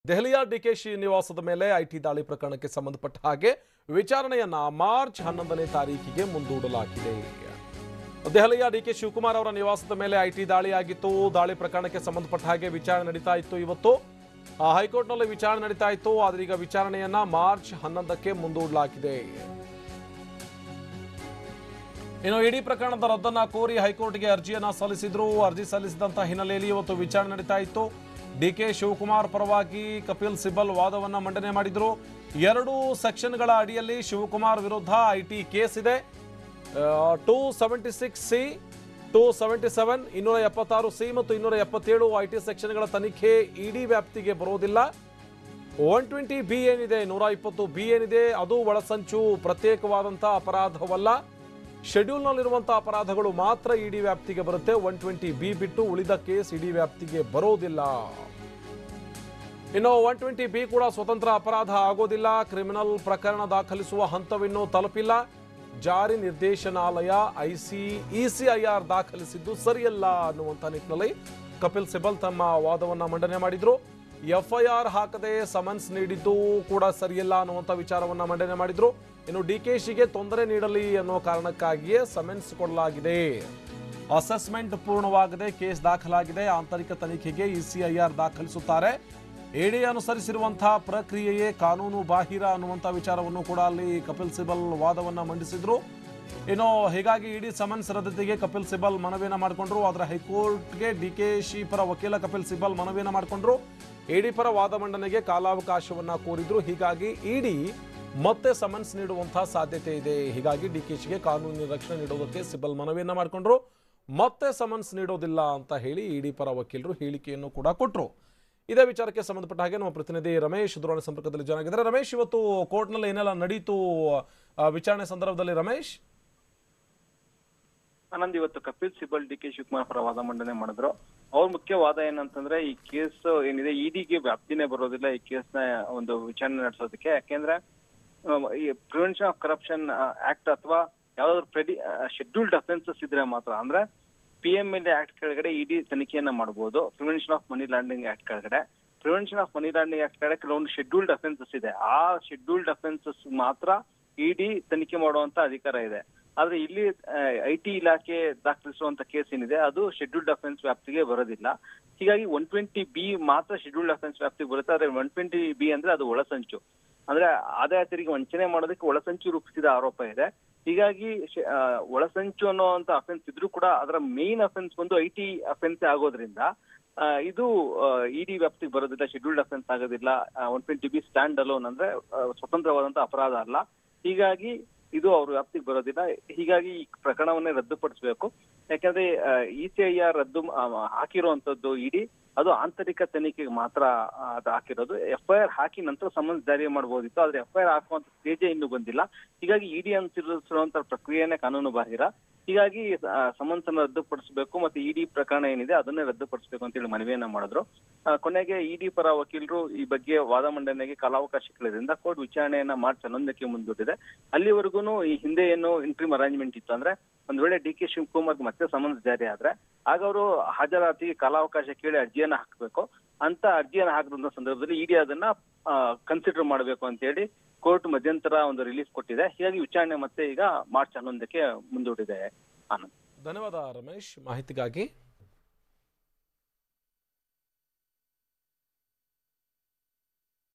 ದೆಹಲಿಯ ಡಿಕೆಶಿ ನಿವಾಸದ ಮೇಲೆ ಐಟಿ ದಾಳಿ ಪ್ರಕರಣಕ್ಕೆ ಸಂಬಂಧಪಟ್ಟ ಹಾಗೆ ವಿಚಾರಣೆಯನ್ನ ಮಾರ್ಚ್ 11ನೇ ತಾರೀಕಿಗೆ ಮುಂದೂಡಲಾಗಿದೆ. ದೆಹಲಿಯ ಡಿಕೆ ಶಿವಕುಮಾರ್ ಅವರ ನಿವಾಸದ ಮೇಲೆ ಐಟಿ ದಾಳಿಯಾಗಿತ್ತು. ದಾಳಿ ಪ್ರಕರಣಕ್ಕೆ ಸಂಬಂಧಪಟ್ಟ ಹಾಗೆ ವಿಚಾರಣೆ ನಡೀತಾ ಇತ್ತು. ಇವತ್ತು ಹೈಕೋರ್ಟ್ನಲ್ಲಿ ವಿಚಾರಣೆ ನಡೀತಾ ಇತ್ತು. ಆದರೆ ಈಗ ವಿಚಾರಣೆಯನ್ನ ಮಾರ್ಚ್ 11ಕ್ಕೆ ಮುಂದೂಡಲಾಗಿದೆ. ಇನ್ನು ಇಡೀ ಪ್ರಕರಣದ ರದ್ದನ್ನ ಕೋರಿ ಹೈಕೋರ್ಟ್ಗೆ ಅರ್ಜಿಯನ್ನ ಸಲ್ಲಿಸಿದ್ರು. ಅರ್ಜಿ ಸಲ್ಲಿಸಿದಂತ ಹಿನ್ನೆಲೆಯಲ್ಲಿ ಇವತ್ತು ವಿಚಾರಣೆ ನಡೀತಾ ಇತ್ತು. ಡಿಕೆ ಶಿವಕುಮಾರ್ ಪರವಾಗಿ ಕಪಿಲ್ ಸಿಬಲ್ ವಾದವನ್ನ ಮಂಡನೆ ಮಾಡಿದ್ರು. 2 ಸೆಕ್ಷನ್ಗಳ ಅಡಿಯಲ್ಲಿ ಶಿವಕುಮಾರ್ ವಿರುದ್ಧ ಐಟಿ ಕೇಸ್ ಇದೆ. 276C, 277, 276C ಮತ್ತು 277 ಐಟಿ ಸೆಕ್ಷನ್ಗಳ ತನಿಖೆ ಇಡಿ ವ್ಯಾಪ್ತಿಗೆ ಬರೋದಿಲ್ಲ. 120B ಏನಿದೆ, 120B ಏನಿದೆ, ಅದು ಒಳಸಂಚು ಪ್ರತ್ಯೇಕವಾದಂತಹ ಅಪರಾಧವಲ್ಲ. ಶೆಡ್ಯೂಲ್ನಲ್ಲಿರುವಂತಹ ಅಪರಾಧಗಳು ಮಾತ್ರ ಇಡಿ ವ್ಯಾಪ್ತಿಗೆ ಬರುತ್ತೆ. 120B ಬಿಟ್ಟು ಉಳಿದ ಕೇಸ್ ಇಡಿ ವ್ಯಾಪ್ತಿಗೆ ಬರೋದಿಲ್ಲ. ಇನ್ನು 120B ಕೂಡ ಸ್ವತಂತ್ರ ಅಪರಾಧ ಆಗೋದಿಲ್ಲ. ಕ್ರಿಮಿನಲ್ ಪ್ರಕರಣ ದಾಖಲಿಸುವ ಹಂತವಿನ್ನೂ ತಲುಪಿಲ್ಲ. ಜಾರಿ ನಿರ್ದೇಶನಾಲಯ ECIR ದಾಖಲಿಸಿದ್ದು ಸರಿಯಲ್ಲ ಅನ್ನುವಂಥ ನಿಟ್ಟಿನಲ್ಲಿ ಕಪಿಲ್ ಸಿಬಲ್ ತಮ್ಮ ವಾದವನ್ನ ಮಂಡನೆ ಮಾಡಿದ್ರು. FIR ಹಾಕದೆ ಸಮನ್ಸ್ ನೀಡಿದ್ದು ಕೂಡ ಸರಿಯಲ್ಲ ಅನ್ನುವಂಥ ವಿಚಾರವನ್ನ ಮಂಡನೆ ಮಾಡಿದ್ರು. ಇನ್ನು ಡಿಕೆಶಿಗೆ ತೊಂದರೆ ನೀಡಲಿ ಅನ್ನೋ ಕಾರಣಕ್ಕಾಗಿಯೇ ಸಮನ್ಸ್ ಕೊಡಲಾಗಿದೆ. ಅಸೆಸ್ಮೆಂಟ್ ಪೂರ್ಣವಾಗದೆ ಕೇಸ್ ದಾಖಲಾಗಿದೆ. ಆಂತರಿಕ ತನಿಖೆಗೆ ECIR ದಾಖಲಿಸುತ್ತಾರೆ. ಇಡಿ ಅನುಸರಿಸಿರುವಂತಹ ಪ್ರಕ್ರಿಯೆಯೇ ಕಾನೂನು ಬಾಹಿರ ಅನ್ನುವಂಥ ವಿಚಾರವನ್ನು ಕೂಡ ಅಲ್ಲಿ ಕಪಿಲ್ ಸಿಬಲ್ ವಾದವನ್ನ ಮಂಡಿಸಿದ್ರು. ಇನ್ನು ಹೀಗಾಗಿ ಇಡಿ ಸಮನ್ಸ್ ರದ್ದತಿಗೆ ಕಪಿಲ್ ಸಿಬಲ್ ಮನವಿಯನ್ನ ಮಾಡಿಕೊಂಡ್ರು. ಆದರೆ ಹೈಕೋರ್ಟ್ಗೆ ಡಿಕೆಶಿ ಪರ ವಕೀಲ ಕಪಿಲ್ ಸಿಬಲ್ ಮನವಿಯನ್ನ ಮಾಡಿಕೊಂಡ್ರು. ಇಡಿ ಪರ ವಾದ ಮಂಡನೆಗೆ ಕಾಲಾವಕಾಶವನ್ನ ಕೋರಿದ್ರು. ಹೀಗಾಗಿ ಇಡಿ ಮತ್ತೆ ಸಮನ್ಸ್ ನೀಡುವಂತಹ ಸಾಧ್ಯತೆ ಇದೆ. ಹೀಗಾಗಿ ಡಿಕೆಶಿಗೆ ಕಾನೂನಿನ ರಕ್ಷಣೆ ನೀಡೋದಕ್ಕೆ ಸಿಬಲ್ ಮನವಿಯನ್ನ ಮಾಡಿಕೊಂಡ್ರು. ಮತ್ತೆ ಸಮನ್ಸ್ ನೀಡೋದಿಲ್ಲ ಅಂತ ಹೇಳಿ ಇಡಿ ಪರ ವಕೀಲರು ಹೇಳಿಕೆಯನ್ನು ಕೂಡ ಕೊಟ್ಟರು. ಇದೇ ವಿಚಾರಕ್ಕೆ ಸಂಬಂಧಪಟ್ಟ ಹಾಗೆ ನಮ್ಮ ಪ್ರತಿನಿಧಿ ರಮೇಶ್ ದೂರವಾಣಿ ಸಂಪರ್ಕದಲ್ಲಿ ಜಾಯ್ನ್ ಆಗಿದ್ದಾರೆ. ರಮೇಶ್, ಇವತ್ತು ಕೋರ್ಟ್ನಲ್ಲಿ ಏನೆಲ್ಲ ನಡೀತು ವಿಚಾರಣೆ ಸಂದರ್ಭದಲ್ಲಿ? ರಮೇಶ್, ಆನಂದ್, ಇವತ್ತು ಕಪಿಲ್ ಸಿಬಲ್ ಡಿಕೆ ಶಿವಕುಮಾರ್ ಪರ ವಾದ ಮಂಡನೆ ಮಾಡಿದ್ರು. ಅವ್ರ ಮುಖ್ಯ ವಾದ ಏನಂತಂದ್ರೆ, ಈ ಕೇಸ್ ಏನಿದೆ ಇಡಿಗೆ ವ್ಯಾಪ್ತಿನೇ ಬರೋದಿಲ್ಲ ಈ ಕೇಸ್ನ ಒಂದು ವಿಚಾರಣೆ ನಡೆಸೋದಕ್ಕೆ. ಯಾಕೆಂದ್ರೆ ಈ ಪ್ರಿವೆನ್ಷನ್ ಆಫ್ ಕರಪ್ಷನ್ ಆಕ್ಟ್ ಅಥವಾ ಯಾವ್ದಾದ್ರು ಶೆಡ್ಯೂಲ್ಡ್ ಅಫೆನ್ಸಸ್ ಇದ್ರೆ ಮಾತ್ರ, ಅಂದ್ರೆ PMLA ಆಕ್ಟ್ ಕೆಳಗಡೆ ಇಡಿ ತನಿಖೆಯನ್ನ ಮಾಡಬಹುದು. Prevention of money laundering act ಕೆಳಗಡೆ, prevention of money laundering act ಕೆಳಗಡೆ ಕೆಲವೊಂದು ಶೆಡ್ಯೂಲ್ಡ್ ಅಫೆನ್ಸಸ್ ಇದೆ. ಆ ಶೆಡ್ಯೂಲ್ಡ್ ಅಫೆನ್ಸಸ್ ಮಾತ್ರ ಇಡಿ ತನಿಖೆ ಮಾಡುವಂತ ಅಧಿಕಾರ ಇದೆ. ಆದ್ರೆ ಇಲ್ಲಿ IT ಇಲಾಖೆ ದಾಖಲಿಸುವಂತ ಕೇಸ್ ಏನಿದೆ ಅದು ಶೆಡ್ಯೂಲ್ಡ್ ಅಫೆನ್ಸ್ ವ್ಯಾಪ್ತಿಗೆ ಬರೋದಿಲ್ಲ. ಹೀಗಾಗಿ 120B ಮಾತ್ರ ಶೆಡ್ಯೂಲ್ಡ್ ಅಫೆನ್ಸ್ ವ್ಯಾಪ್ತಿಗೆ ಬರುತ್ತೆ. ಆದ್ರೆ 120B ಅಂದ್ರೆ ಅದು ಒಳಸಂಚು, ಅಂದ್ರೆ ಆದಾಯ ತೆರಿಗೆ ವಂಚನೆ ಮಾಡೋದಕ್ಕೆ ಒಳಸಂಚು ರೂಪಿಸಿದ ಆರೋಪ ಇದೆ. ಹೀಗಾಗಿ ಒಳಸಂಚು ಅನ್ನುವಂತ ಅಫೆನ್ಸ್ ಇದ್ರೂ ಕೂಡ ಅದರ ಮೇನ್ ಅಫೆನ್ಸ್ ಬಂದು IT ಅಫೆನ್ಸ್ ಆಗೋದ್ರಿಂದ ಇದು ಇಡಿ ವ್ಯಾಪ್ತಿಗೆ ಬರೋದಿಲ್ಲ, ಶೆಡ್ಯೂಲ್ಡ್ ಅಫೆನ್ಸ್ ಆಗೋದಿಲ್ಲ. 120B ಸ್ಟ್ಯಾಂಡ್ ಅಲೋನ್ ಅಂದ್ರೆ ಸ್ವತಂತ್ರವಾದಂತ ಅಪರಾಧ ಅಲ್ಲ. ಹೀಗಾಗಿ ಇದು ಅವ್ರ ವ್ಯಾಪ್ತಿಗೆ ಬರೋದಿಲ್ಲ. ಹೀಗಾಗಿ ಈ ಪ್ರಕರಣವನ್ನೇ ರದ್ದುಪಡಿಸಬೇಕು. ಯಾಕಂದ್ರೆ ECIR ರದ್ದು ಹಾಕಿರುವಂತದ್ದು ಇಡಿ ಅದು ಆಂತರಿಕ ತನಿಖೆಗೆ ಮಾತ್ರ ಅದು ಹಾಕಿರೋದು. FIR ಹಾಕಿ ನಂತರ ಸಮನ್ಸ್ ಜಾರಿ ಮಾಡಬಹುದಿತ್ತು. ಆದ್ರೆ FIR ಹಾಕುವಂತ ಸ್ಟೇಜೇ ಇನ್ನೂ ಬಂದಿಲ್ಲ. ಹೀಗಾಗಿ ಇಡಿ ಅನುಸರಿಸಿರುವಂತ ಪ್ರಕ್ರಿಯೆನೇ ಕಾನೂನು ಬಾಹಿರ. ಹೀಗಾಗಿ ಸಮನ್ಸ್ ಅನ್ನು ರದ್ದುಪಡಿಸಬೇಕು ಮತ್ತೆ ಇಡಿ ಪ್ರಕರಣ ಏನಿದೆ ಅದನ್ನೇ ರದ್ದುಪಡಿಸಬೇಕು ಅಂತ ಹೇಳಿ ಮನವಿಯನ್ನ ಮಾಡಿದ್ರು. ಕೊನೆಗೆ ಇಡಿ ಪರ ವಕೀಲರು ಈ ಬಗ್ಗೆ ವಾದ ಮಂಡನೆಗೆ ಕಾಲಾವಕಾಶ ಕೇಳಿದ್ರಿಂದ ಕೋರ್ಟ್ ವಿಚಾರಣೆಯನ್ನ ಮಾರ್ಚ್ 11ಕ್ಕೆ ಮುಂದೂಡಿದೆ. ಅಲ್ಲಿವರೆಗೂ ಈ ಹಿಂದೆ ಏನು ಇಂಟ್ರಿಮ್ ಅರೇಂಜ್ಮೆಂಟ್ ಇತ್ತು, ಅಂದ್ರೆ ಒಂದ್ ವೇಳೆ ಡಿಕೆ ಶಿವಕುಮಾರ್ ಮತ್ತೆ ಸಮನ್ಸ್ ಜಾರಿ ಆದ್ರೆ ಆಗ ಅವರು ಹಾಜರಾತಿಗೆ ಕಾಲಾವಕಾಶ ಕೇಳಿ ಅರ್ಜಿಯನ್ನ ಹಾಕಬೇಕು. ಅಂತ ಅರ್ಜಿಯನ್ನ ಹಾಕಿದಂತ ಸಂದರ್ಭದಲ್ಲಿ ಇಡಿ ಅದನ್ನ ಕನ್ಸಿಡರ್ ಮಾಡಬೇಕು ಅಂತ ಹೇಳಿ ಕೋರ್ಟ್ ಮಧ್ಯಂತರ ಒಂದು ರಿಲೀಫ್ ಕೊಟ್ಟಿದೆ. ಹೀಗಾಗಿ ವಿಚಾರಣೆ ಮತ್ತೆ ಈಗ ಮಾರ್ಚ್ 11ಕ್ಕೆ ಮುಂದೂಡಿದೆ. ಆನಂದ್, ಧನ್ಯವಾದ ರಮೇಶ್ ಮಾಹಿತಿಗಾಗಿ.